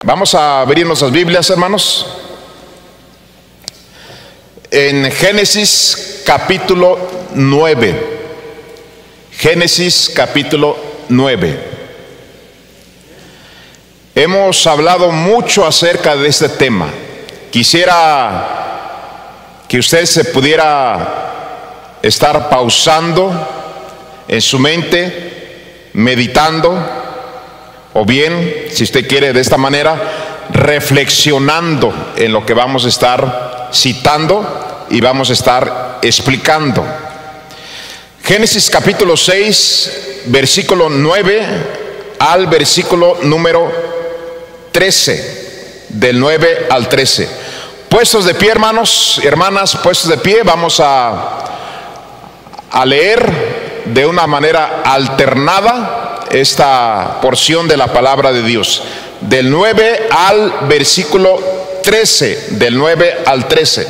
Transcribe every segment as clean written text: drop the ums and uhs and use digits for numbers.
Vamos a abrir nuestras Biblias, hermanos, en Génesis capítulo 9. Génesis capítulo 9. Hemos hablado mucho acerca de este tema. Quisiera que usted se pudiera estar pausando en su mente, meditando, o bien, si usted quiere de esta manera, reflexionando en lo que vamos a estar citando y vamos a estar explicando. Génesis capítulo 6, versículo 9 al versículo número 13, del 9 al 13. Puestos de pie, hermanos y hermanas, puestos de pie, vamos a leer de una manera alternada esta porción de la palabra de Dios, del 9 al versículo 13, del 9 al 13.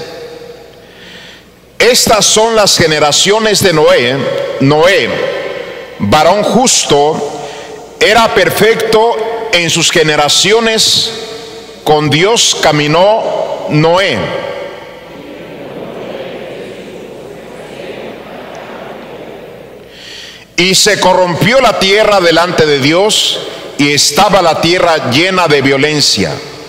Estas son las generaciones de Noé. Noé, varón justo, era perfecto en sus generaciones. Con Dios caminó Noé. Y se corrompió la tierra delante de Dios, y estaba la tierra llena de violencia.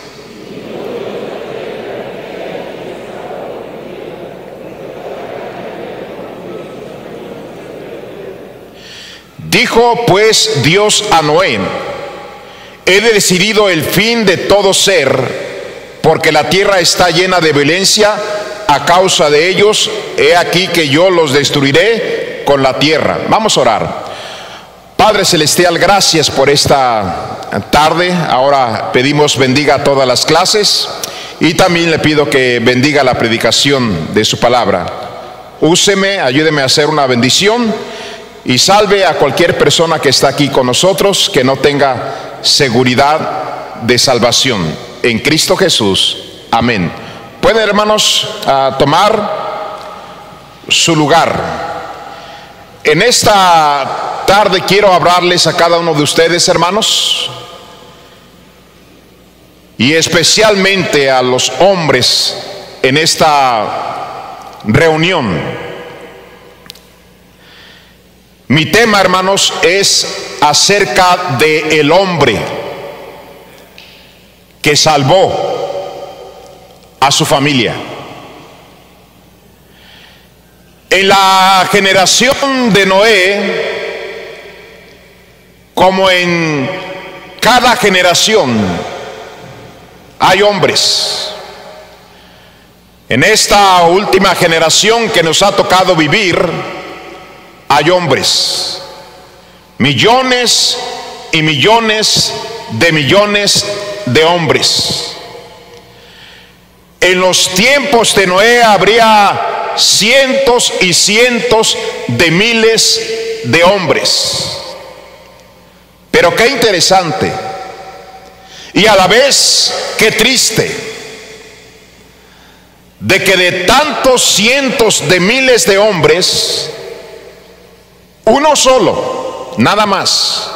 Dijo pues Dios a Noé: he decidido el fin de todo ser, porque la tierra está llena de violencia a causa de ellos. He aquí que yo los destruiré con la tierra. Vamos a orar. Padre celestial, gracias por esta tarde. Ahora pedimos bendiga todas las clases, y también le pido que bendiga la predicación de su palabra. Úseme, ayúdeme a hacer una bendición, y salve a cualquier persona que está aquí con nosotros que no tenga seguridad de salvación. En Cristo Jesús. Amén. Pueden, hermanos, tomar su lugar. En esta tarde quiero hablarles a cada uno de ustedes, hermanos, y especialmente a los hombres en esta reunión. Mi tema, hermanos, es acerca del hombre que salvó a su familia. En la generación de Noé, como en cada generación, hay hombres. En esta última generación que nos ha tocado vivir, hay hombres. Millones y millones de hombres. En los tiempos de Noé habría cientos y cientos de miles de hombres. Pero qué interesante, y a la vez qué triste, de que de tantos cientos de miles de hombres, uno solo, nada más,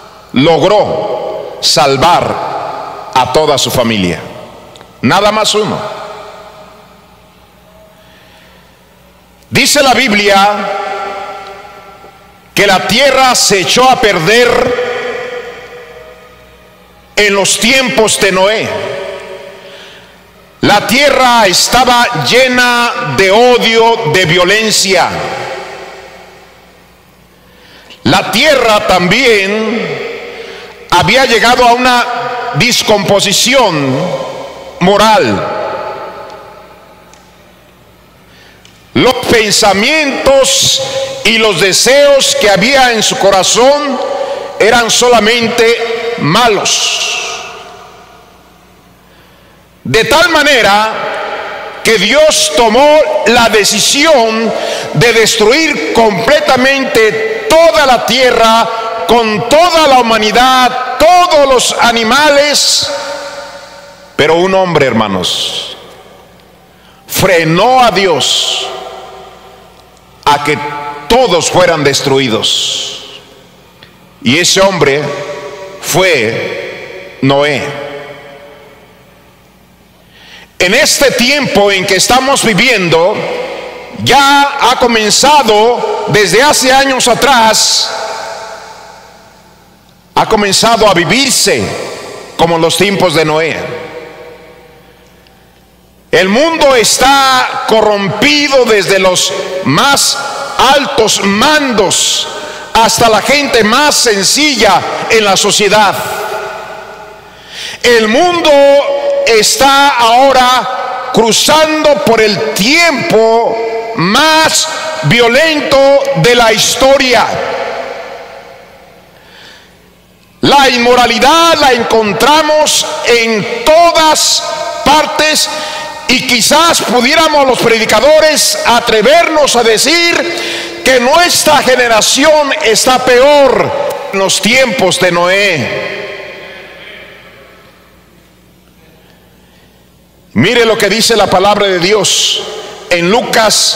logró salvar a toda su familia. Nada más uno. Dice la Biblia que la tierra se echó a perder en los tiempos de Noé. La tierra estaba llena de odio, de violencia. La tierra también había llegado a una descomposición moral. Los pensamientos y los deseos que había en su corazón eran solamente malos. De tal manera que Dios tomó la decisión de destruir completamente toda la tierra, con toda la humanidad, todos los animales. Pero un hombre, hermanos, frenó a Dios a que todos fueran destruidos. Y ese hombre fue Noé. En este tiempo en que estamos viviendo, ya ha comenzado desde hace años atrás, ha comenzado a vivirse como los tiempos de Noé. El mundo está corrompido desde los más altos mandos hasta la gente más sencilla en la sociedad. El mundo está ahora cruzando por el tiempo más violento de la historia. La inmoralidad la encontramos en todas partes y quizás pudiéramos los predicadores atrevernos a decir que nuestra generación está peor en los tiempos de Noé. Mire lo que dice la palabra de Dios en Lucas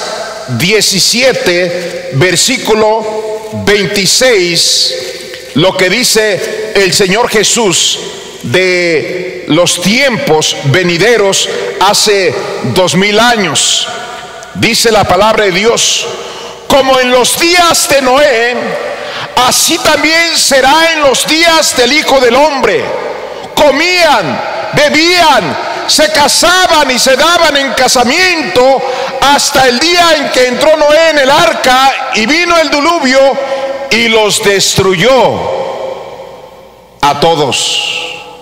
17, versículo 26, lo que dice el Señor Jesús de los tiempos venideros hace 2000 años. Dice la palabra de Dios: como en los días de Noé, así también será en los días del Hijo del Hombre. Comían, bebían, se casaban y se daban en casamiento hasta el día en que entró Noé en el arca y vino el diluvio y los destruyó a todos.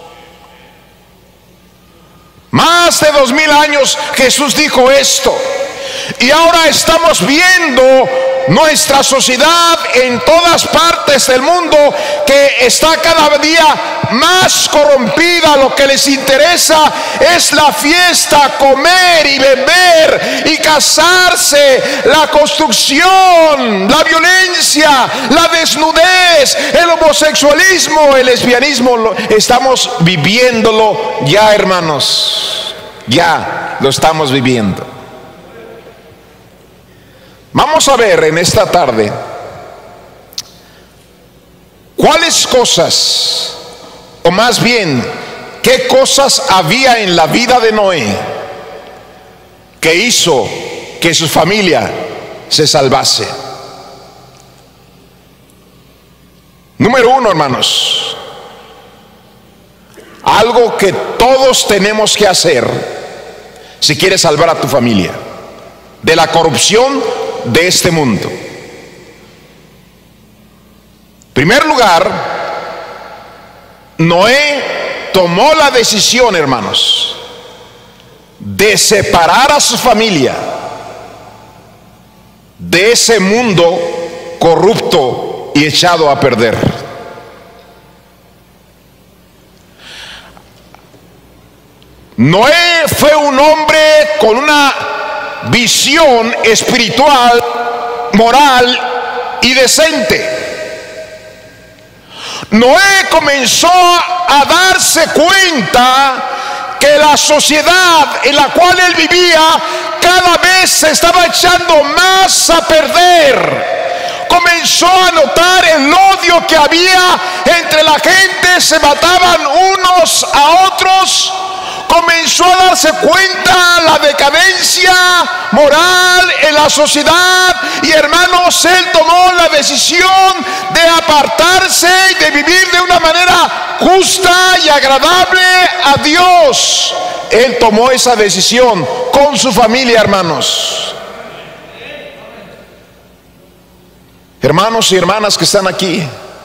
Más de 2000 años Jesús dijo esto, y ahora estamos viendo nuestra sociedad en todas partes del mundo que está cada día más corrompida. Lo que les interesa es la fiesta, comer y beber y casarse, la construcción, la violencia, la desnudez, el homosexualismo, el lesbianismo. Estamos viviéndolo ya, hermanos, ya lo estamos viviendo. Vamos a ver en esta tarde cuáles cosas, o más bien, qué cosas había en la vida de Noé que hizo que su familia se salvase. Número uno, hermanos, algo que todos tenemos que hacer si quieres salvar a tu familia de la corrupción de este mundo. En primer lugar, Noé tomó la decisión, hermanos, de separar a su familia de ese mundo corrupto y echado a perder. Noé fue un hombre con una visión espiritual, moral y decente. Noé comenzó a darse cuenta que la sociedad en la cual él vivía cada vez se estaba echando más a perder. Comenzó a notar el odio que había entre la gente, se mataban unos a otros. Comenzó a darse cuenta la decadencia moral en la sociedad, y hermanos, él tomó la decisión de apartarse y de vivir de una manera justa y agradable a Dios. Él tomó esa decisión con su familia, hermanos. Hermanos y hermanas que están aquí,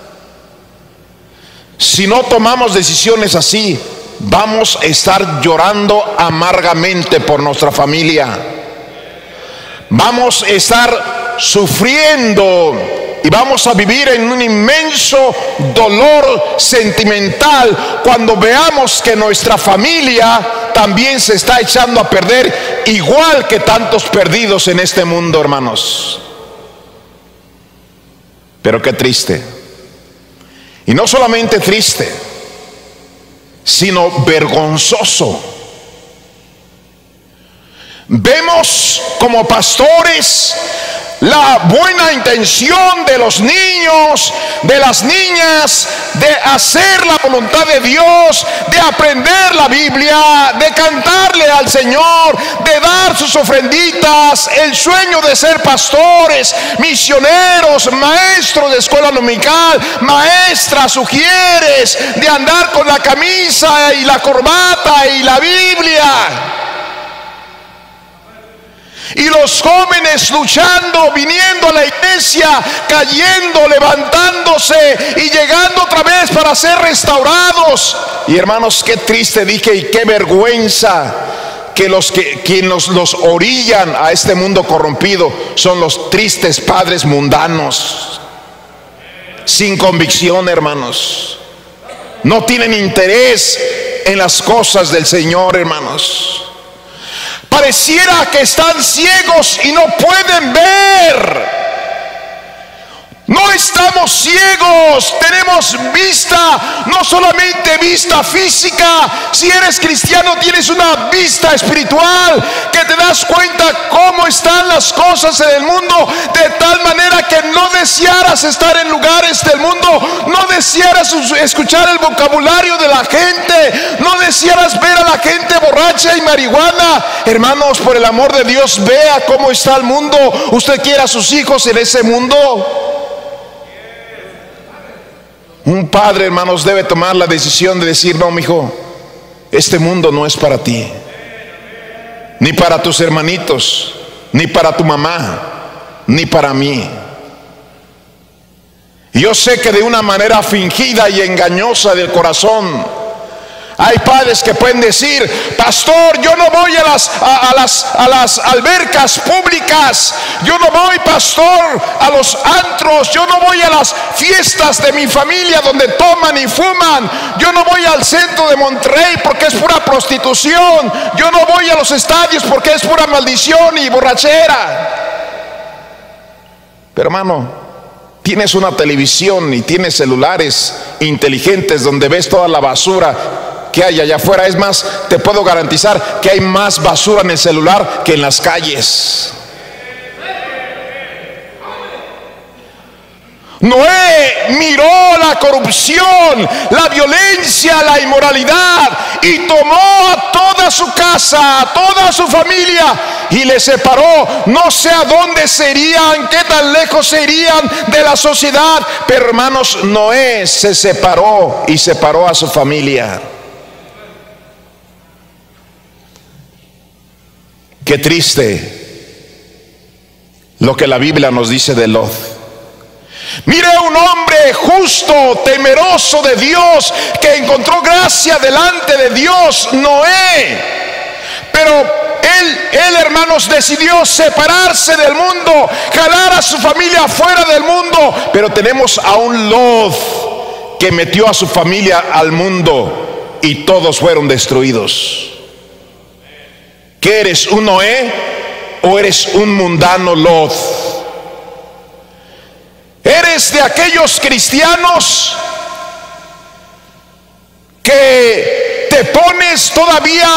si no tomamos decisiones así, vamos a estar llorando amargamente por nuestra familia. Vamos a estar sufriendo y vamos a vivir en un inmenso dolor sentimental cuando veamos que nuestra familia también se está echando a perder, igual que tantos perdidos en este mundo, hermanos. Pero qué triste. Y no solamente triste, sino vergonzoso. Vemos como pastores la buena intención de los niños, de las niñas, de hacer la voluntad de Dios, de aprender la Biblia, de cantarle al Señor, de dar sus ofrenditas, el sueño de ser pastores, misioneros, maestros de escuela dominical, maestras, sugieres, de andar con la camisa y la corbata y la Biblia. Y los jóvenes luchando, viniendo a la iglesia, cayendo, levantándose y llegando otra vez para ser restaurados. Y hermanos, qué triste dije y qué vergüenza que quienes los orillan a este mundo corrompido son los tristes padres mundanos, sin convicción, hermanos. No tienen interés en las cosas del Señor, hermanos. Pareciera que están ciegos y no pueden ver. No estamos ciegos, tenemos vista, no solamente vista física. Si eres cristiano tienes una vista espiritual, que te das cuenta cómo están las cosas en el mundo, de tal manera que no desearas estar en lugares del mundo, no desearas escuchar el vocabulario de la gente, no desearas ver a la gente borracha y marihuana. Hermanos, por el amor de Dios, vea cómo está el mundo. ¿Usted quiere a sus hijos en ese mundo? Un padre, hermanos, debe tomar la decisión de decir: no, mijo, este mundo no es para ti, ni para tus hermanitos, ni para tu mamá, ni para mí. Y yo sé que de una manera fingida y engañosa del corazón, hay padres que pueden decir: pastor, yo no voy a las albercas públicas, yo no voy, pastor, a los antros, yo no voy a las fiestas de mi familia donde toman y fuman, yo no voy al centro de Monterrey porque es pura prostitución, yo no voy a los estadios porque es pura maldición y borrachera. Pero hermano, tienes una televisión y tienes celulares inteligentes donde ves toda la basura que hay allá afuera. Es más, te puedo garantizar que hay más basura en el celular que en las calles. Noé miró la corrupción, la violencia, la inmoralidad y tomó a toda su casa, a toda su familia y le separó. No sé a dónde se irían, qué tan lejos se irían de la sociedad, pero hermanos, Noé se separó y separó a su familia. Qué triste lo que la Biblia nos dice de Lot. Mire, un hombre justo, temeroso de Dios, que encontró gracia delante de Dios, Noé. Pero él, hermanos, decidió separarse del mundo, jalar a su familia fuera del mundo. Pero tenemos a un Lot que metió a su familia al mundo y todos fueron destruidos. ¿Qué eres, un Noé o eres un mundano Lot? ¿Eres de aquellos cristianos que te pones todavía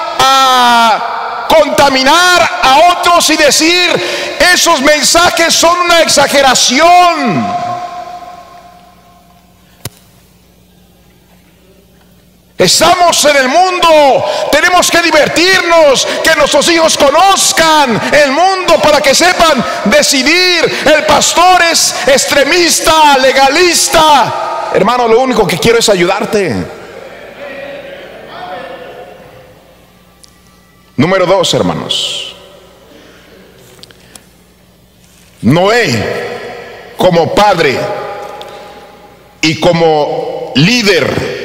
a contaminar a otros y decir: esos mensajes son una exageración? Estamos en el mundo, tenemos que divertirnos, que nuestros hijos conozcan el mundo para que sepan decidir. El pastor es extremista, legalista. Hermano, lo único que quiero es ayudarte. Número 2, hermanos. Noé, como padre y como líder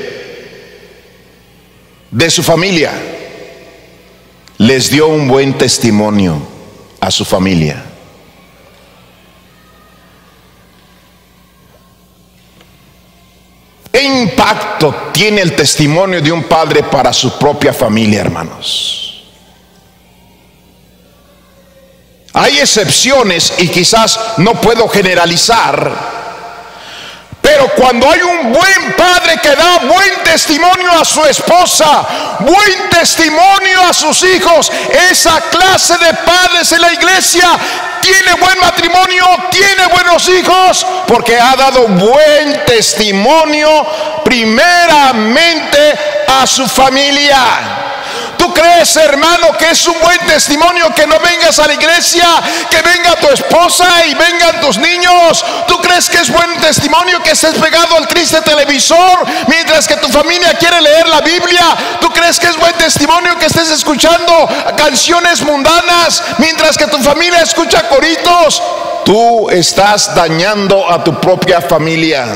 de su familia, les dio un buen testimonio a su familia. ¿Qué impacto tiene el testimonio de un padre para su propia familia, hermanos? Hay excepciones y quizás no puedo generalizar, pero cuando hay un buen padre que da buen testimonio a su esposa, buen testimonio a sus hijos, esa clase de padres en la iglesia tiene buen matrimonio, tiene buenos hijos, porque ha dado buen testimonio primeramente a su familia. ¿Tú crees, hermano, que es un buen testimonio que no vengas a la iglesia, que venga tu esposa y vengan tus niños? ¿Tú crees que es buen testimonio que estés pegado al triste televisor mientras que tu familia quiere leer la Biblia? ¿Tú crees que es buen testimonio que estés escuchando canciones mundanas mientras que tu familia escucha coritos? Tú estás dañando a tu propia familia.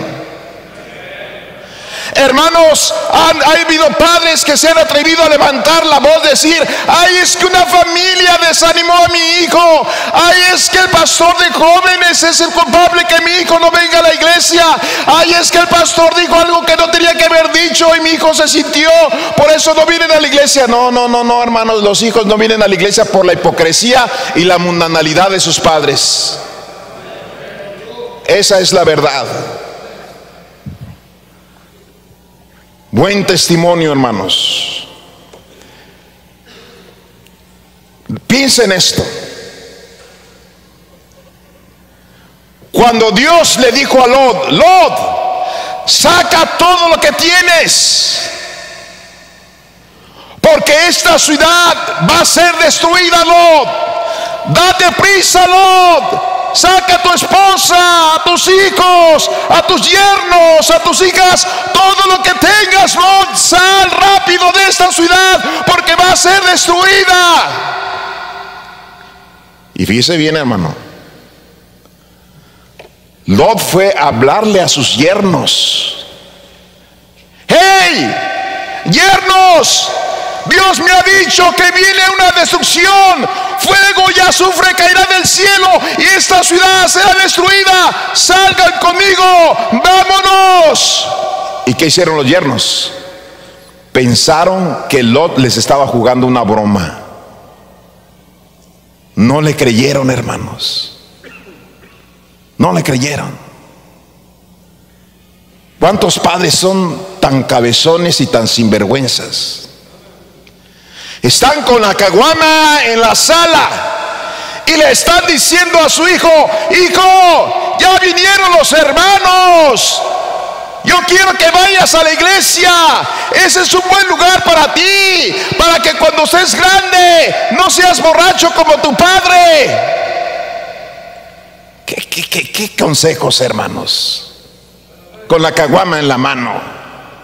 Hermanos, ha habido padres que se han atrevido a levantar la voz, decir: ay, es que una familia desanimó a mi hijo, ay, es que el pastor de jóvenes es el culpable que mi hijo no venga a la iglesia, ay, es que el pastor dijo algo que no tenía que haber dicho y mi hijo se sintió, por eso no vienen a la iglesia. No, hermanos, los hijos no vienen a la iglesia por la hipocresía y la mundanalidad de sus padres. Esa es la verdad. Buen testimonio, hermanos. Piensa en esto. Cuando Dios le dijo a Lot: Lot, saca todo lo que tienes, porque esta ciudad va a ser destruida. Lot, date prisa, Lot. Saca a tu esposa, a tus hijos, a tus yernos, a tus hijas, todo lo que tengas, Lot, sal rápido de esta ciudad, porque va a ser destruida. Y fíjese bien, hermano, Lot fue a hablarle a sus yernos: hey, yernos, Dios me ha dicho que viene una destrucción, fuego y azufre caerá del cielo y esta ciudad será destruida, salgan conmigo, vámonos. ¿Y qué hicieron los yernos? Pensaron que Lot les estaba jugando una broma. No le creyeron, hermanos, no le creyeron. ¿Cuántos padres son tan cabezones y tan sinvergüenzas? Están con la caguama en la sala y le están diciendo a su hijo: hijo, ya vinieron los hermanos, yo quiero que vayas a la iglesia, ese es un buen lugar para ti, para que cuando seas grande no seas borracho como tu padre. ¿Qué consejos, hermanos? Con la caguama en la mano.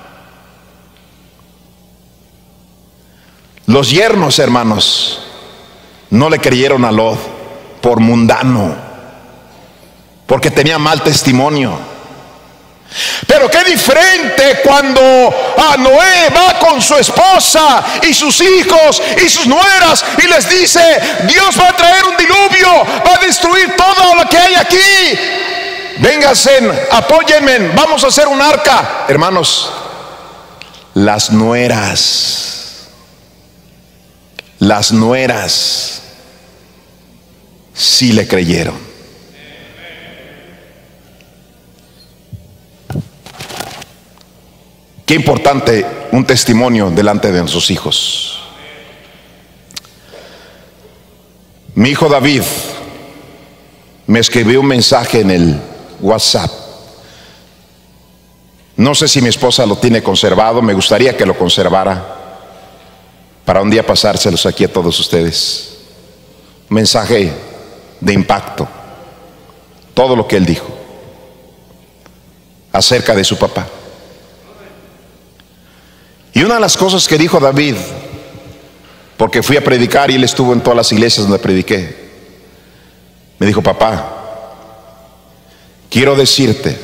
Los yernos, hermanos, no le creyeron a Lot por mundano, porque tenía mal testimonio. Pero qué diferente cuando Noé va con su esposa y sus hijos y sus nueras y les dice: Dios va a traer un diluvio, va a destruir todo lo que hay aquí, vénganse, apóyenme, vamos a hacer un arca. Hermanos, las nueras sí le creyeron. Qué importante un testimonio delante de nuestros hijos. Mi hijo David me escribió un mensaje en el WhatsApp. No sé si mi esposa lo tiene conservado, me gustaría que lo conservara para un día pasárselos aquí a todos ustedes. Un mensaje de impacto, todo lo que él dijo acerca de su papá. Y una de las cosas que dijo David, porque fui a predicar y él estuvo en todas las iglesias donde prediqué, me dijo: papá, quiero decirte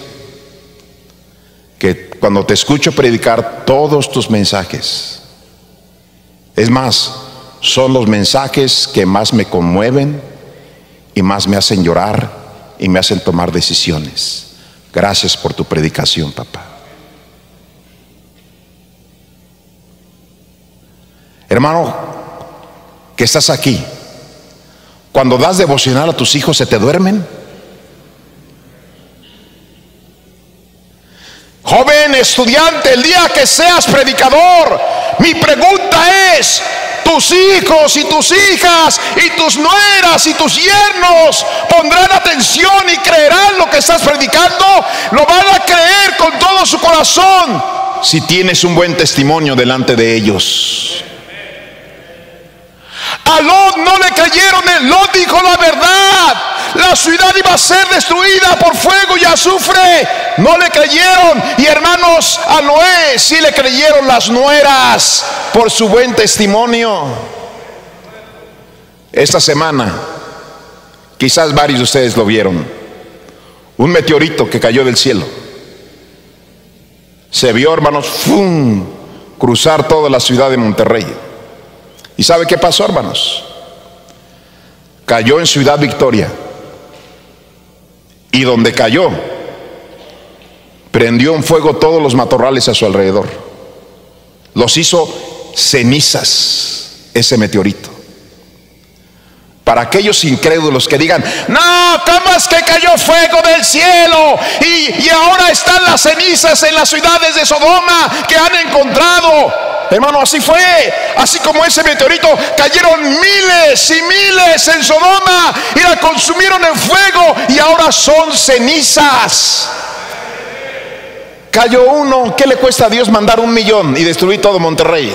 que cuando te escucho predicar todos tus mensajes, es más, son los mensajes que más me conmueven y más me hacen llorar y me hacen tomar decisiones. Gracias por tu predicación, papá. Hermano, que estás aquí, cuando das devocional a tus hijos, ¿se te duermen? Joven estudiante, el día que seas predicador, mi pregunta es: ¿tu tus hijos y tus hijas y tus nueras y tus yernos pondrán atención y creerán lo que estás predicando. Lo van a creer con todo su corazón si tienes un buen testimonio delante de ellos. A Lot no le creyeron. Lot dijo la verdad. La ciudad iba a ser destruida por fuego y azufre. No le creyeron. Y hermanos, a Noé sí le creyeron las nueras por su buen testimonio. Esta semana, quizás varios de ustedes lo vieron, un meteorito que cayó del cielo. Se vio, hermanos, ¡fum!, cruzar toda la ciudad de Monterrey. ¿Y sabe qué pasó, hermanos? Cayó en Ciudad Victoria. Y donde cayó, prendió en fuego todos los matorrales a su alrededor. Los hizo cenizas ese meteorito. Para aquellos incrédulos que digan: no, ¿cómo es que cayó fuego del cielo? Y ahora están las cenizas en las ciudades de Sodoma que han encontrado. Hermano, así fue. Así como ese meteorito, cayeron miles y miles en Sodoma y la consumieron en fuego, y ahora son cenizas. Cayó uno. ¿Qué le cuesta a Dios mandar 1 millón y destruir todo Monterrey?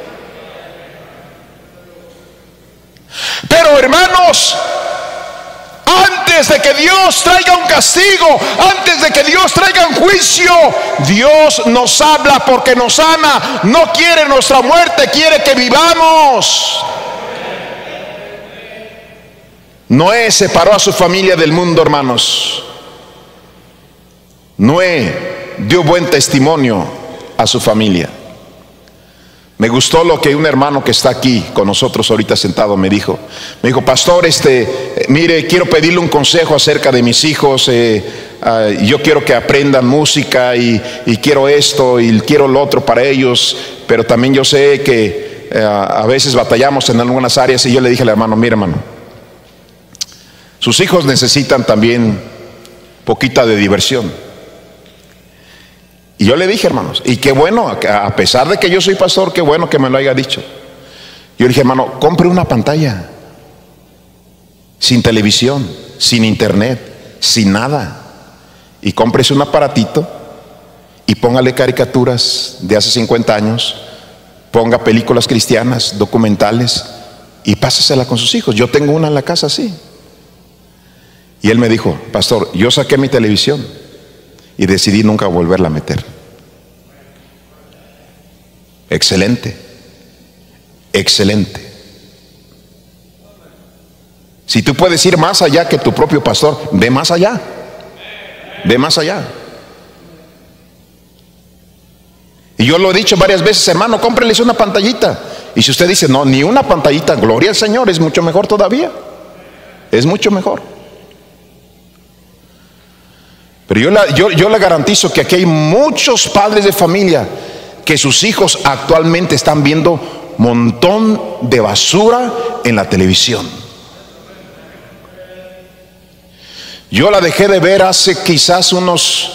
Pero, hermanos, antes de que Dios traiga un castigo, antes de que Dios traiga un juicio, Dios nos habla porque nos ama. No quiere nuestra muerte, quiere que vivamos. Noé separó a su familia del mundo, hermanos. Noé dio buen testimonio a su familia. Me gustó lo que un hermano que está aquí con nosotros ahorita sentado me dijo. Me dijo: pastor, mire, quiero pedirle un consejo acerca de mis hijos. Yo quiero que aprendan música y quiero esto y quiero lo otro para ellos, pero también yo sé que a veces batallamos en algunas áreas. Y yo le dije al hermano: mire, hermano, sus hijos necesitan también poquita de diversión. Y yo le dije: hermanos, y qué bueno, a pesar de que yo soy pastor, qué bueno que me lo haya dicho. Yo le dije: hermano, compre una pantalla, sin televisión, sin internet, sin nada, y cómprese un aparatito y póngale caricaturas de hace 50 años, ponga películas cristianas, documentales, y pásesela con sus hijos. Yo tengo una en la casa así. Y él me dijo: pastor, yo saqué mi televisión y decidí nunca volverla a meter. Excelente, excelente. Si tú puedes ir más allá que tu propio pastor, ve más allá, ve más allá. Y yo lo he dicho varias veces: hermano, cómprenles una pantallita. Y si usted dice: no, ni una pantallita, gloria al Señor, es mucho mejor todavía, es mucho mejor. Pero yo le garantizo que aquí hay muchos padres de familia que sus hijos actualmente están viendo montón de basura en la televisión. Yo la dejé de ver hace quizás unos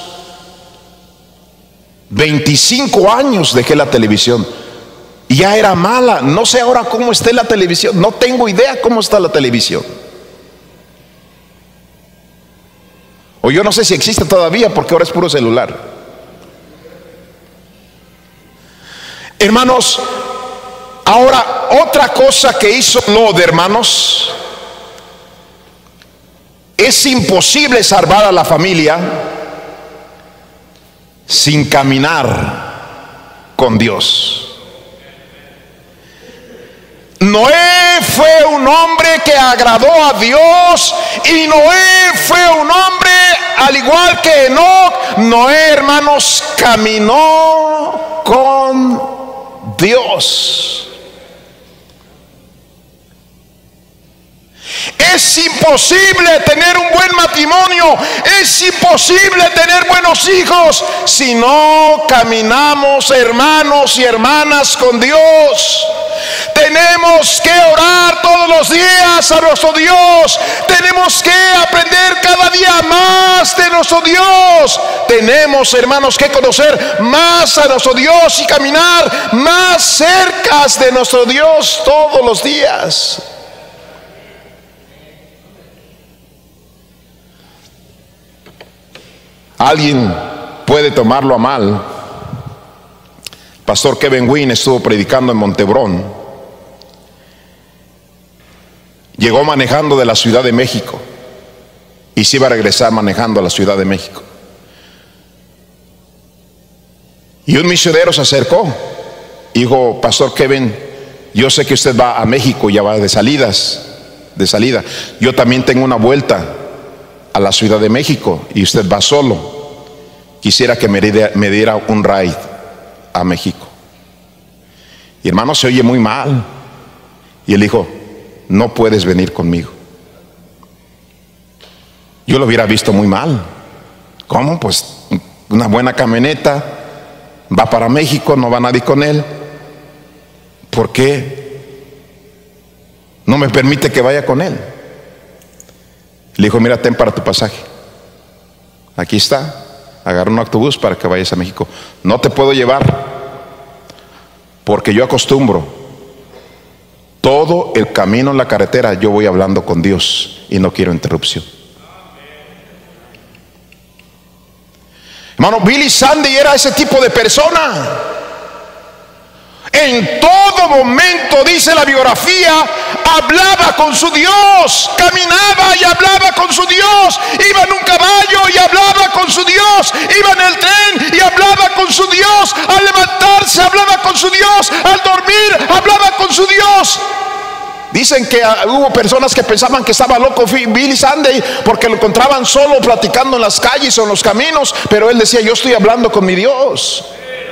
25 años, dejé la televisión. Y ya era mala. No sé ahora cómo está la televisión. No tengo idea cómo está la televisión. O yo no sé si existe todavía, porque ahora es puro celular. Hermanos, ahora otra cosa que hizo Lot, hermanos, es imposible salvar a la familia sin caminar con Dios. Noé fue un hombre que agradó a Dios, y Noé fue un hombre al igual que Enoc. Noé, hermanos, caminó con Dios. Es imposible tener un buen matrimonio, es imposible tener buenos hijos si no caminamos, hermanos y hermanas, con Dios. Tenemos que orar todos los días a nuestro Dios. Tenemos que aprender cada día más de nuestro Dios. Tenemos, hermanos, que conocer más a nuestro Dios y caminar más cerca de nuestro Dios todos los días. Alguien puede tomarlo a mal. Pastor Kevin Wynn estuvo predicando en Montebrón. Llegó manejando de la Ciudad de México y se iba a regresar manejando a la Ciudad de México. Y un misionero se acercó y dijo: Pastor Kevin, yo sé que usted va a México, ya va de salida. Yo también tengo una vuelta a la Ciudad de México y usted va solo. Quisiera que me diera un ride a México. Y hermano, se oye muy mal. Y él dijo: no puedes venir conmigo. Yo lo hubiera visto muy mal. ¿Cómo? Pues una buena camioneta, va para México, no va nadie con él. ¿Por qué no me permite que vaya con él? Le dijo: mira, ten para tu pasaje, aquí está, agarra un autobús para que vayas a México. No te puedo llevar porque yo acostumbro todo el camino en la carretera, yo voy hablando con Dios y no quiero interrupción. Hermano, Billy Sunday era ese tipo de persona. En todo momento, dice la biografía, hablaba con su Dios, caminaba y hablaba con su Dios, iba en un caballo y hablaba con su Dios, iba en el tren y hablaba con su Dios, al levantarse hablaba con su Dios, al dormir hablaba con su Dios. Dicen que hubo personas que pensaban que estaba loco Billy Sunday porque lo encontraban solo platicando en las calles o en los caminos, pero él decía: yo estoy hablando con mi Dios.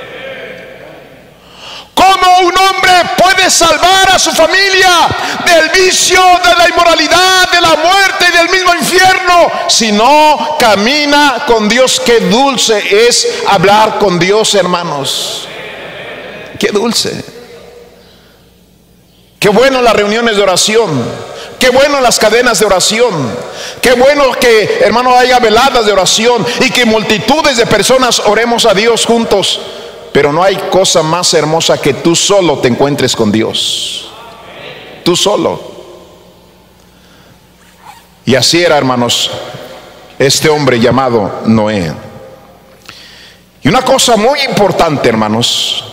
¿Cómo un hombre puede salvar a su familia del vicio, de la inmoralidad, de la muerte y del mismo infierno si no camina con Dios? Qué dulce es hablar con Dios, hermanos. Qué dulce. Qué bueno las reuniones de oración. Qué bueno las cadenas de oración. Qué bueno que, hermano, haya veladas de oración y que multitudes de personas oremos a Dios juntos. Pero no hay cosa más hermosa que tú solo te encuentres con Dios. Tú solo. Y así era, hermanos, este hombre llamado Noé. Y una cosa muy importante, hermanos,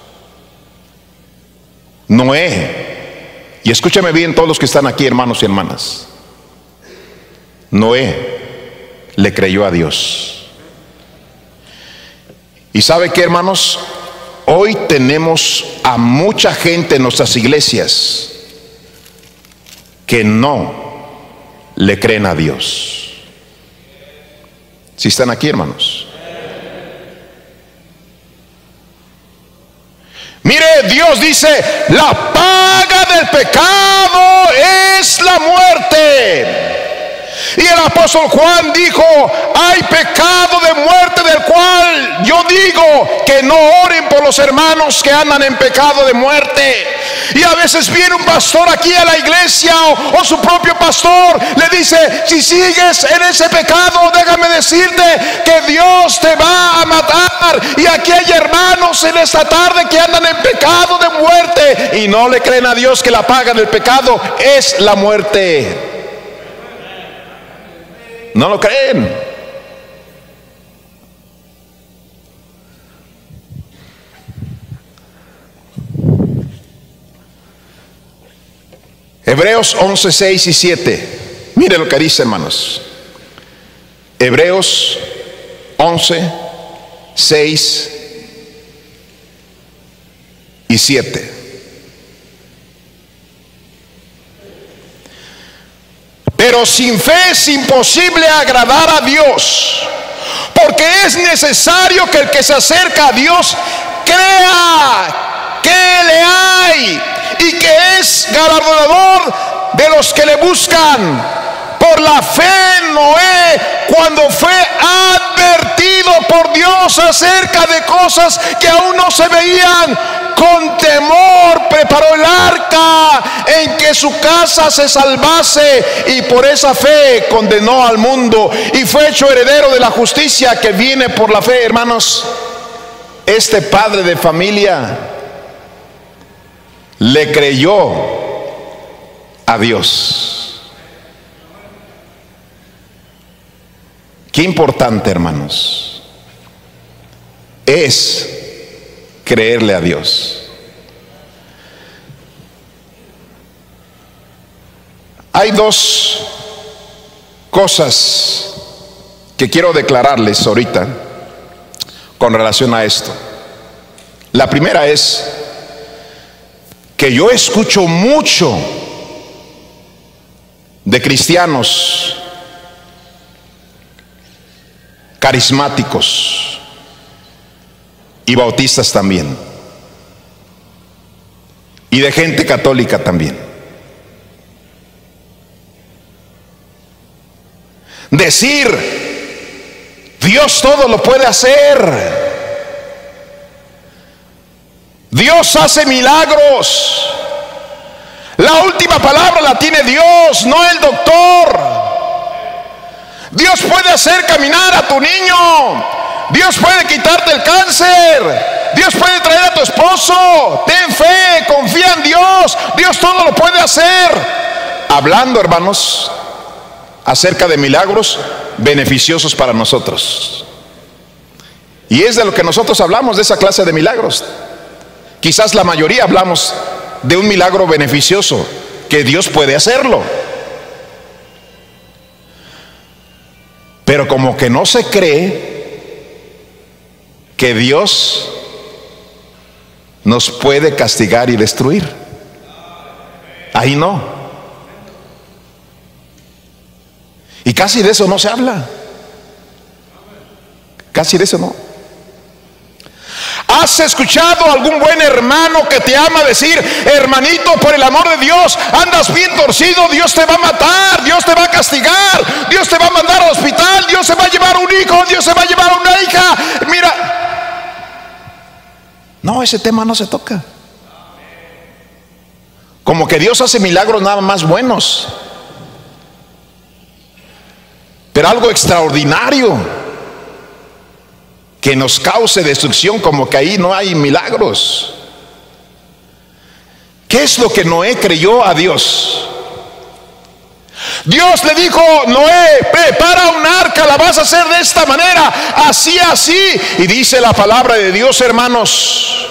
Noé, y escúchame bien todos los que están aquí, hermanos y hermanas, Noé le creyó a Dios. Y ¿sabe qué, hermanos? Hoy tenemos a mucha gente en nuestras iglesias que no le creen a Dios. ¿Sí están aquí, hermanos? Mire, Dios dice: la paga del pecado es la muerte. Y el apóstol Juan dijo: hay pecado de muerte, del cual yo digo que no oren por los hermanos que andan en pecado de muerte. Y a veces viene un pastor aquí a la iglesia o su propio pastor le dice: si sigues en ese pecado, déjame decirte que Dios te va a matar. Y aquí hay hermanos en esta tarde que andan en pecado de muerte y no le creen a Dios que la paga del pecado es la muerte. No lo creen. Hebreos 11, 6 y 7. Mire lo que dice, hermanos. Hebreos 11, 6 y 7. Pero sin fe es imposible agradar a Dios, porque es necesario que el que se acerca a Dios crea que le hay y que es galardonador de los que le buscan. Por la fe, Noé, cuando fue advertido por Dios acerca de cosas que aún no se veían, con temor preparó el arca en que su casa se salvase, y por esa fe condenó al mundo y fue hecho heredero de la justicia que viene por la fe. Hermanos, este padre de familia le creyó a Dios. Qué importante, hermanos, es creerle a Dios. Hay dos cosas que quiero declararles ahorita con relación a esto. La primera es que yo escucho mucho de cristianos carismáticos y bautistas también, y de gente católica también, decir: Dios todo lo puede hacer, Dios hace milagros, la última palabra la tiene Dios, no el doctor. Dios puede hacer caminar a tu niño, Dios puede quitarte el cáncer, Dios puede traer a tu esposo. Ten fe, confía en Dios, Dios todo lo puede hacer. Hablando, hermanos, acerca de milagros beneficiosos para nosotros. Y es de lo que nosotros hablamos, de esa clase de milagros. Quizás la mayoría hablamos de un milagro beneficioso, que Dios puede hacerlo. Pero como que no se cree que Dios nos puede castigar y destruir. Ahí no. Y casi de eso no se habla. Casi de eso no. ¿Has escuchado a algún buen hermano que te ama decir: hermanito, por el amor de Dios, andas bien torcido, Dios te va a matar, Dios te va a castigar, Dios te va a mandar al hospital, Dios se va a llevar un hijo, Dios se va a llevar una hija? Mira, no, ese tema no se toca. Como que Dios hace milagros nada más buenos, pero algo extraordinario que nos cause destrucción, como que ahí no hay milagros. ¿Qué es lo que Noé creyó a Dios? Dios le dijo: Noé, prepara un arca, la vas a hacer de esta manera, así, así. Y dice la palabra de Dios, hermanos,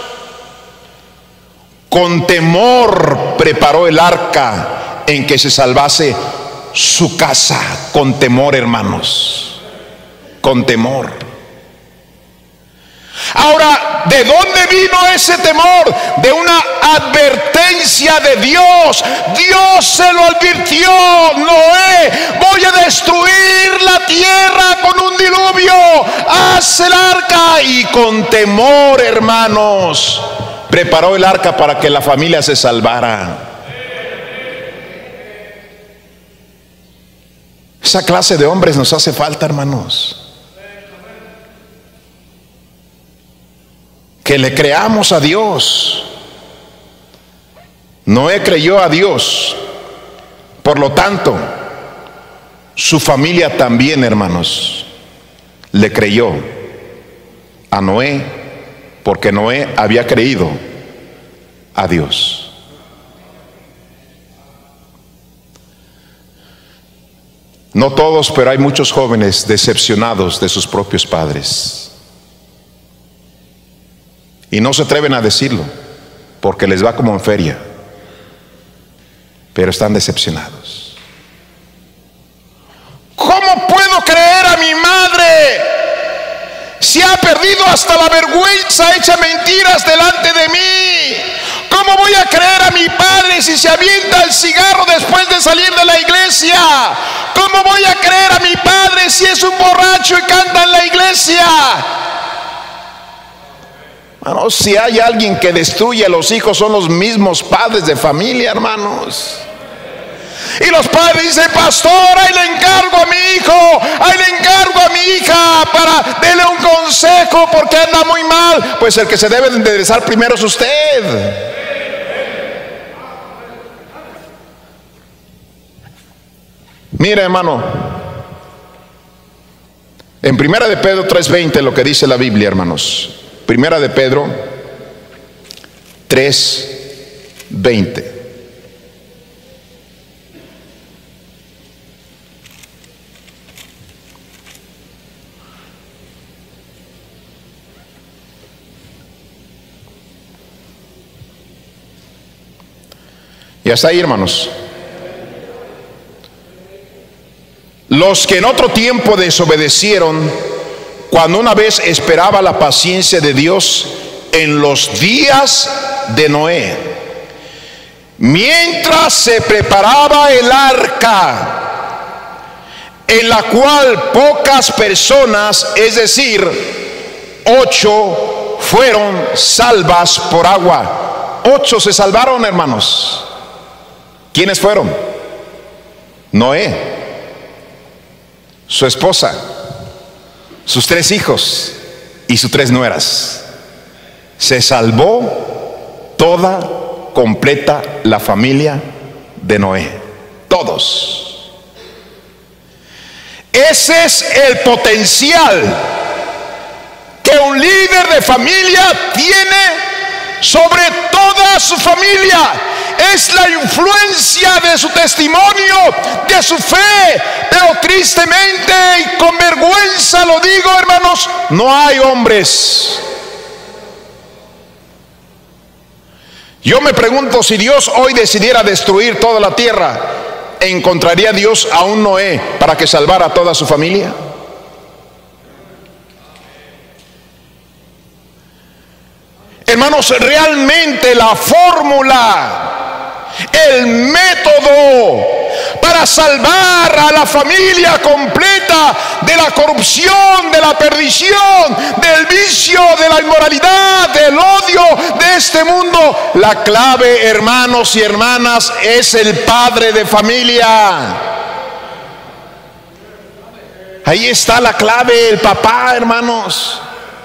con temor preparó el arca en que se salvase su casa. Con temor, hermanos, con temor. Ahora, ¿de dónde vino ese temor? De una advertencia de Dios. Dios se lo advirtió: Noé, voy a destruir la tierra con un diluvio, haz el arca. Y con temor, hermanos, preparó el arca para que la familia se salvara. Esa clase de hombres nos hace falta, hermanos. Que le creamos a Dios. Noé creyó a Dios, por lo tanto su familia también, hermanos, le creyó a Noé, porque Noé había creído a Dios. No todos, pero hay muchos jóvenes decepcionados de sus propios padres. Y no se atreven a decirlo, porque les va como en feria. Pero están decepcionados. ¿Cómo puedo creer a mi madre si ha perdido hasta la vergüenza, echa mentiras delante de mí? ¿Cómo voy a creer a mi padre si se avienta el cigarro después de salir de la iglesia? ¿Cómo voy a creer a mi padre si es un borracho y canta en la iglesia? Hermanos, si hay alguien que destruye a los hijos, son los mismos padres de familia, hermanos. Y los padres dicen: pastor, ahí le encargo a mi hijo, ahí le encargo a mi hija para darle un consejo porque anda muy mal. Pues el que se debe de enderezar primero es usted. Mira, hermano, en Primera de Pedro 3:20 lo que dice la Biblia, hermanos. Primera de Pedro 3:20. Y hasta ahí, hermanos. Los que en otro tiempo desobedecieron, cuando una vez esperaba la paciencia de Dios en los días de Noé, mientras se preparaba el arca, en la cual pocas personas, es decir, 8, fueron salvas por agua. 8 se salvaron, hermanos. ¿Quiénes fueron? Noé, su esposa, sus 3 hijos y sus 3 nueras. Se salvó toda, completa la familia de Noé. Todos. Ese es el potencial que un líder de familia tiene sobre toda su familia. Es la influencia de su testimonio, de su fe. Pero tristemente y con vergüenza lo digo, hermanos, no hay hombres. Yo me pregunto, si Dios hoy decidiera destruir toda la tierra, ¿encontraría Dios a un Noé para que salvara a toda su familia? Hermanos, realmente la fórmula, el método para salvar a la familia completa de la corrupción, de la perdición, del vicio, de la inmoralidad, del odio de este mundo, la clave, hermanos y hermanas, es el padre de familia. Ahí está la clave, el papá, hermanos.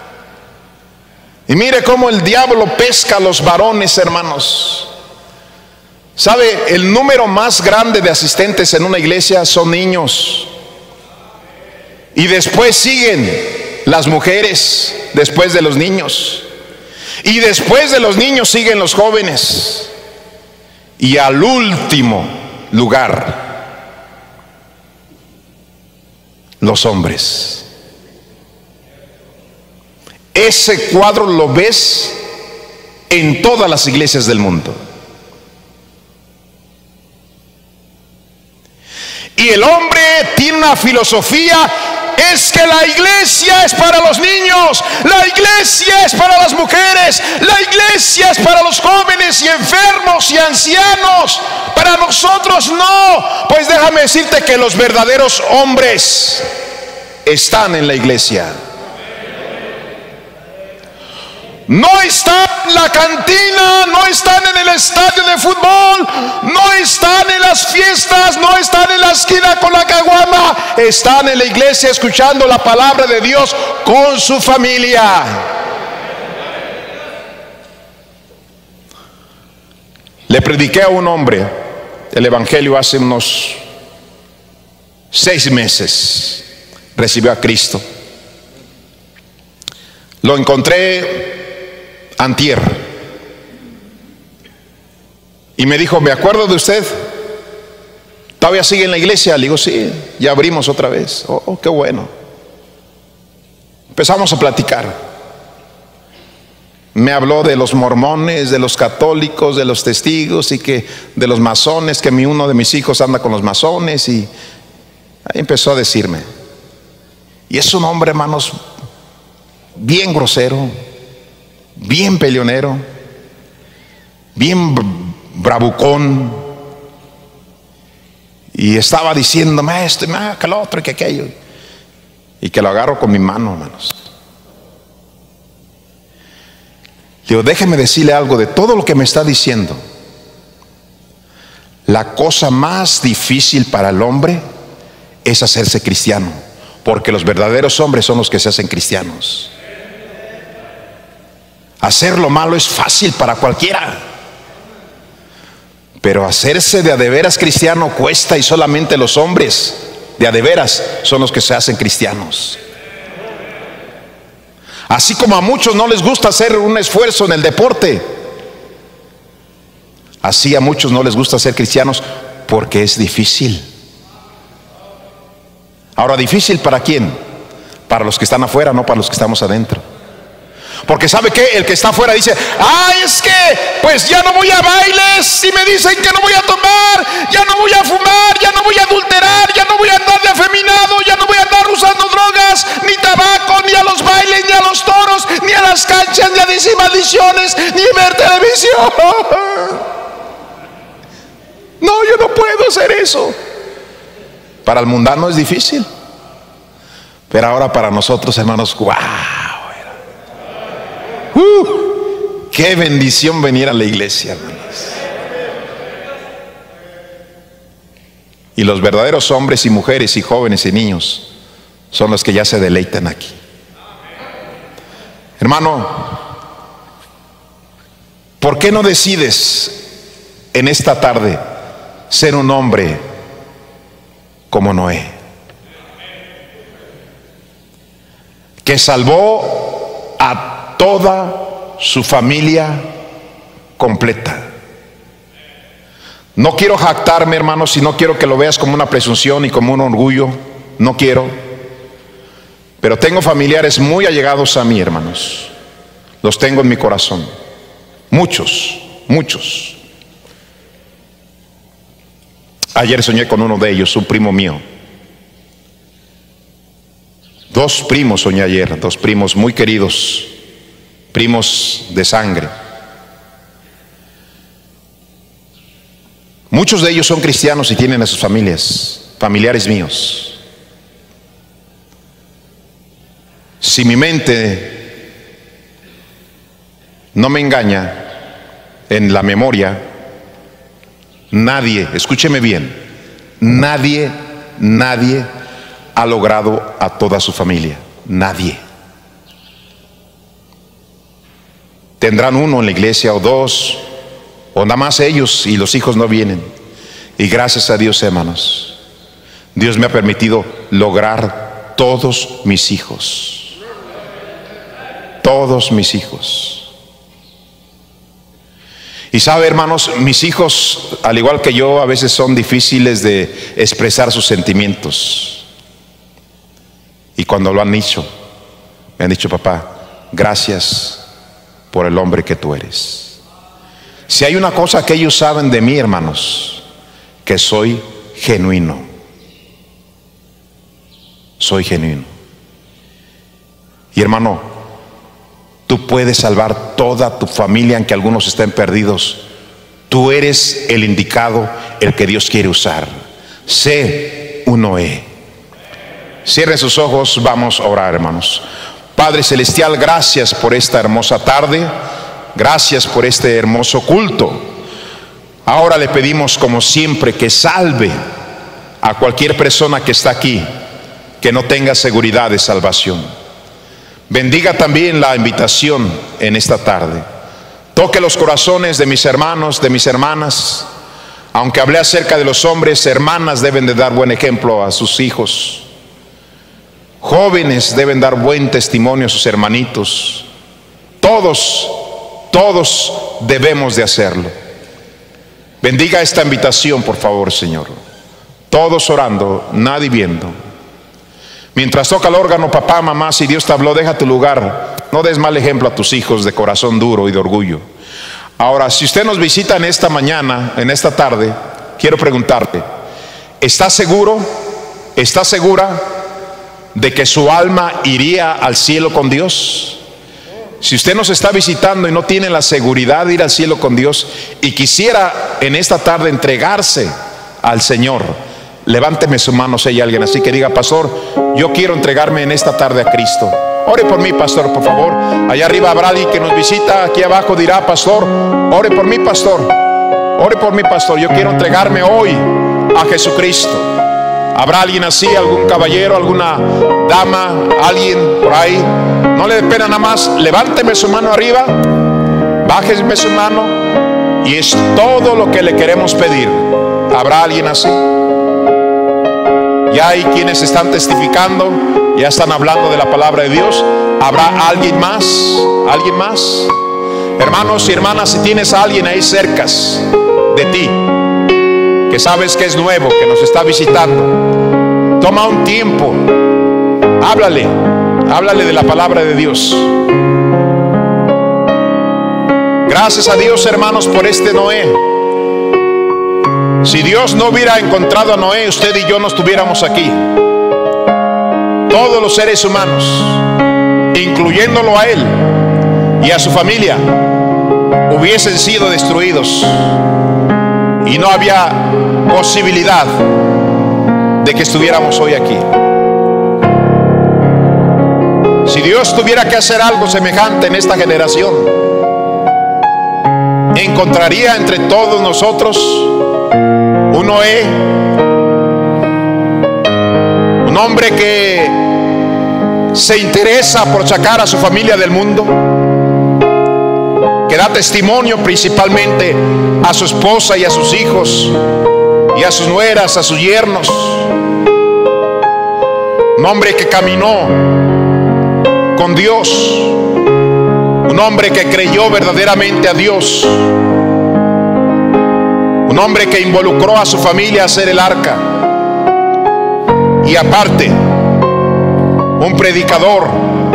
Y mire cómo el diablo pesca a los varones, hermanos. ¿Sabe? El número más grande de asistentes en una iglesia son niños. Y después siguen las mujeres, después de los niños. Y después de los niños siguen los jóvenes. Y al último lugar, los hombres. Ese cuadro lo ves en todas las iglesias del mundo. Y el hombre tiene una filosofía: es que la iglesia es para los niños, la iglesia es para las mujeres, la iglesia es para los jóvenes y enfermos y ancianos. Para nosotros no. Pues déjame decirte que los verdaderos hombres están en la iglesia. No están en la cantina, no están en el estadio de fútbol, no están en las fiestas, no están en la esquina con la caguama. Están en la iglesia escuchando la palabra de Dios con su familia. Le prediqué a un hombre el evangelio hace unos 6 meses. Recibió a Cristo. Lo encontré antier y me dijo: me acuerdo de usted, ¿todavía sigue en la iglesia? Le digo: sí, ya abrimos otra vez. Oh, qué bueno. Empezamos a platicar. Me habló de los mormones, de los católicos, de los testigos y que de los masones, que uno de mis hijos anda con los masones, y ahí empezó a decirme. Y es un hombre, hermanos, bien grosero, bien peleonero, bien bravucón, y estaba diciéndome esto y que lo otro y que aquello, y que lo agarro con mi mano, hermanos. Le digo, déjeme decirle algo de todo lo que me está diciendo. La cosa más difícil para el hombre es hacerse cristiano, porque los verdaderos hombres son los que se hacen cristianos. Hacer lo malo es fácil para cualquiera, pero hacerse de a de veras cristiano cuesta, y solamente los hombres de a de veras son los que se hacen cristianos. Así como a muchos no les gusta hacer un esfuerzo en el deporte, así a muchos no les gusta ser cristianos porque es difícil. Ahora, ¿difícil para quién? Para los que están afuera, no para los que estamos adentro. Porque ¿sabe qué? El que está afuera dice, es que pues ya no voy a bailes, y me dicen que no voy a tomar, ya no voy a fumar, ya no voy a adulterar, ya no voy a andar de afeminado, ya no voy a andar usando drogas, ni tabaco, ni a los bailes, ni a los toros, ni a las canchas, ni a decir maldiciones, ni a ver televisión. No, yo no puedo hacer eso. Para el mundano es difícil, pero ahora para nosotros, hermanos, ¡wow! ¡Qué bendición venir a la iglesia, hermanos! Y los verdaderos hombres y mujeres y jóvenes y niños son los que ya se deleitan aquí. Hermano, ¿por qué no decides en esta tarde ser un hombre como Noé, que salvó a toda su familia completa? No quiero jactarme, hermanos, y no quiero que lo veas como una presunción y como un orgullo. No quiero. Pero tengo familiares muy allegados a mí, hermanos. Los tengo en mi corazón. Muchos, muchos. Ayer soñé con uno de ellos, un primo mío. 2 primos soñé ayer, 2 primos muy queridos, primos de sangre. Muchos de ellos son cristianos y tienen a sus familias, familiares míos. Si mi mente no me engaña, en la memoria, nadie, escúcheme bien, nadie ha logrado a toda su familia. Nadie. Tendrán uno en la iglesia o 2, o nada más ellos, y los hijos no vienen. Y gracias a Dios, hermanos, Dios me ha permitido lograr todos mis hijos. Todos mis hijos. Y sabe, hermanos, mis hijos, al igual que yo, a veces son difíciles de expresar sus sentimientos. Y cuando lo han dicho, me han dicho, papá, gracias por el hombre que tú eres. Si hay una cosa que ellos saben de mí, hermanos, que soy genuino. Soy genuino. Y hermano, tú puedes salvar toda tu familia, aunque algunos estén perdidos. Tú eres el indicado, el que Dios quiere usar. Sé un Noé. Cierren sus ojos, vamos a orar, hermanos. Padre celestial, gracias por esta hermosa tarde. Gracias por este hermoso culto. Ahora le pedimos, como siempre, que salve a cualquier persona que está aquí, que no tenga seguridad de salvación. Bendiga también la invitación en esta tarde. Toque los corazones de mis hermanos, de mis hermanas. Aunque hablé acerca de los hombres, hermanas deben de dar buen ejemplo a sus hijos. Jóvenes deben dar buen testimonio a sus hermanitos. Todos debemos de hacerlo. Bendiga esta invitación, por favor, Señor. Todos orando, nadie viendo. Mientras toca el órgano, papá, mamá, si Dios te habló, deja tu lugar. No des mal ejemplo a tus hijos de corazón duro y de orgullo. Ahora, si usted nos visita en esta mañana, en esta tarde, quiero preguntarte, ¿está seguro? ¿Está segura de que su alma iría al cielo con Dios? Si usted nos está visitando y no tiene la seguridad de ir al cielo con Dios y quisiera en esta tarde entregarse al Señor, levánteme su mano si hay alguien así que diga, pastor, yo quiero entregarme en esta tarde a Cristo. Ore por mí, pastor, por favor. Allá arriba habrá alguien que nos visita. Aquí abajo dirá, pastor, ore por mí, pastor. Ore por mí, pastor. Yo quiero entregarme hoy a Jesucristo. ¿Habrá alguien así? ¿Algún caballero? ¿Alguna dama? ¿Alguien por ahí? No le dé pena, nada más levánteme su mano arriba, bájeme su mano, y es todo lo que le queremos pedir. ¿Habrá alguien así? Ya hay quienes están testificando, ya están hablando de la palabra de Dios. ¿Habrá alguien más? ¿Alguien más? Hermanos y hermanas, si tienes a alguien ahí cerca de ti, que sabes que es nuevo, que nos está visitando, toma un tiempo, háblale de la palabra de Dios. Gracias a Dios, hermanos, por este Noé. Si Dios no hubiera encontrado a Noé, usted y yo no estuviéramos aquí. Todos los seres humanos, incluyéndolo a él y a su familia, hubiesen sido destruidos, y no había posibilidad de que estuviéramos hoy aquí. Si Dios tuviera que hacer algo semejante en esta generación, encontraría entre todos nosotros un Noé, un hombre que se interesa por sacar a su familia del mundo, que da testimonio principalmente a su esposa y a sus hijos y a sus nueras, a sus yernos. Un hombre que caminó con Dios, un hombre que creyó verdaderamente a Dios, un hombre que involucró a su familia a hacer el arca, y aparte un predicador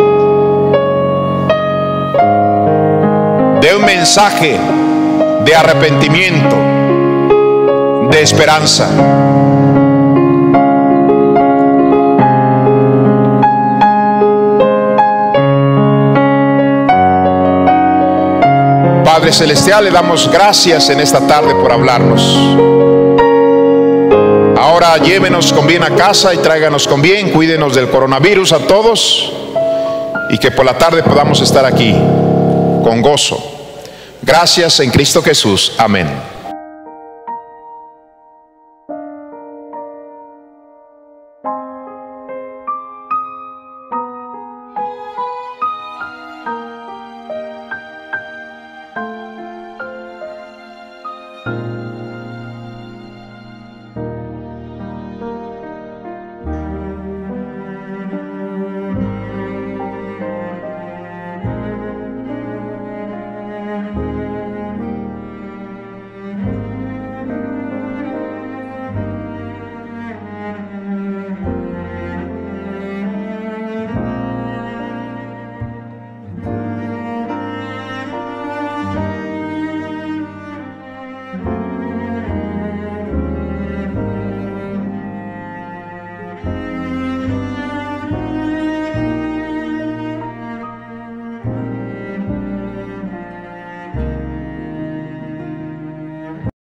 de un mensaje de arrepentimiento, de esperanza. Padre Celestial, le damos gracias en esta tarde por hablarnos. Ahora llévenos con bien a casa y tráiganos con bien, cuídenos del coronavirus a todos, y que por la tarde podamos estar aquí con gozo. Gracias en Cristo Jesús. Amén.